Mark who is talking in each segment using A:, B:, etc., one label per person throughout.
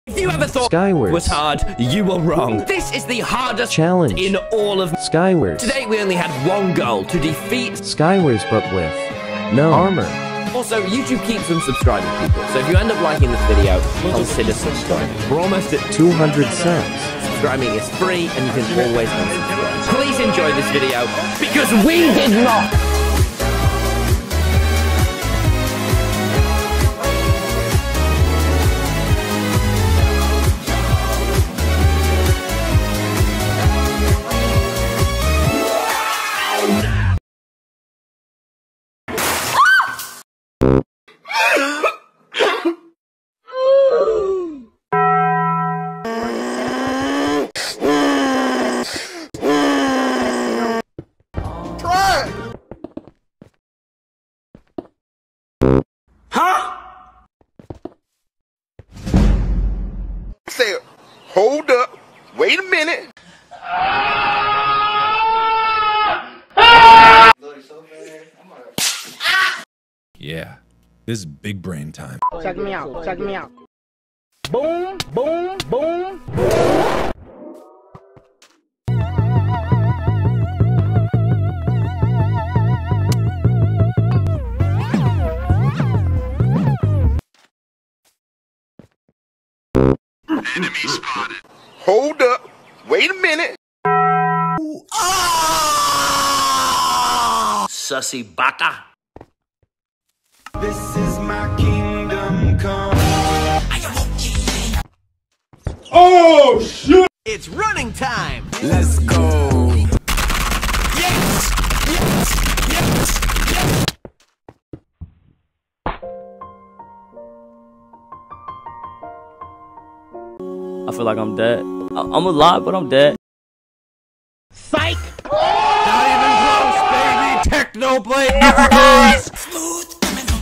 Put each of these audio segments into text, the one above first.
A: If you ever thought
B: Skyward
A: was hard, you were wrong. This is the hardest
B: challenge
A: in all of
B: Skyward.
A: Today we only had one goal, to defeat
B: Skyward, but with no armor.
A: Also, YouTube keeps them subscribing people, so if you end up liking this video, consider subscribing. We're almost at
B: 200 subs.
A: Subscribing is free, and you can always unsubscribe. Please enjoy this video, because we did not!
C: Say, hold up, wait a minute.
D: Yeah, this is big brain time.
E: Check me out, check me out. Boom, boom, boom.
C: Enemy spotted. Hold up, wait a minute.
A: Sussy baka.
F: This is my kingdom come.
C: Oh, shit.
A: It's running time!
F: Let's go.
A: Yes! Yes! Yes! Yes!
G: I feel like I'm dead. I'm alive, but I'm dead.
E: Psych!
A: Not even close, baby! Technoblade never dies! Smooth criminal.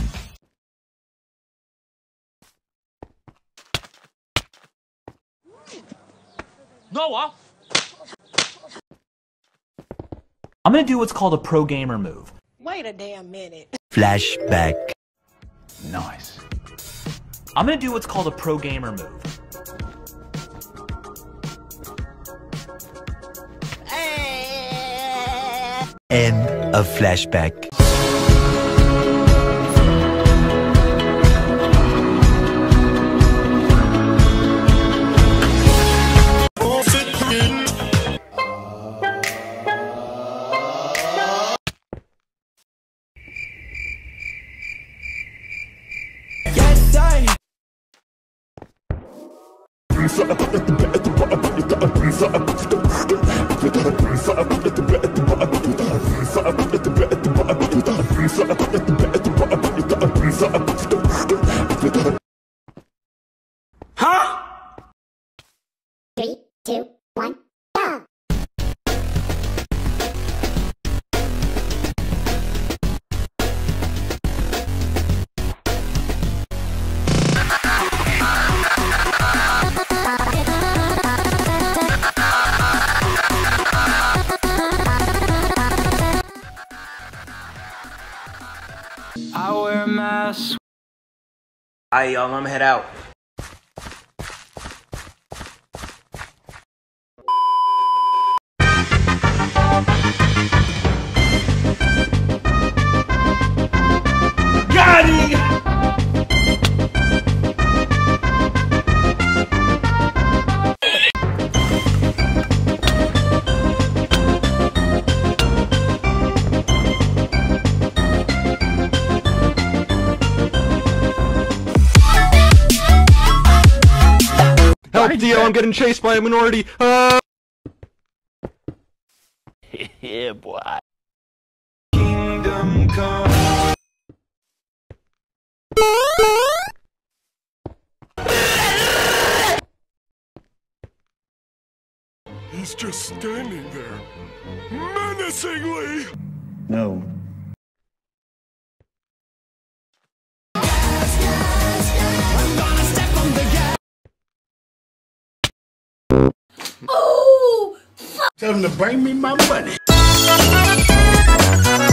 H: Noah! I'm gonna do what's called a pro gamer move.
E: Wait a damn minute.
G: Flashback.
H: Nice. I'm gonna do what's called a pro gamer move.
G: End of flashback.
F: Yes, I.
C: Huh?
I: 3, 2, 1, go!
F: I wear a mask.
A: Alright, y'all, I'm gonna head out. Got it!
D: Help, Dio, I'm getting chased by a minority.
G: Yeah, boy.
F: Kingdom come.
C: He's just standing there, menacingly.
D: No.
I: Oh!
C: Tell him to bring me my money.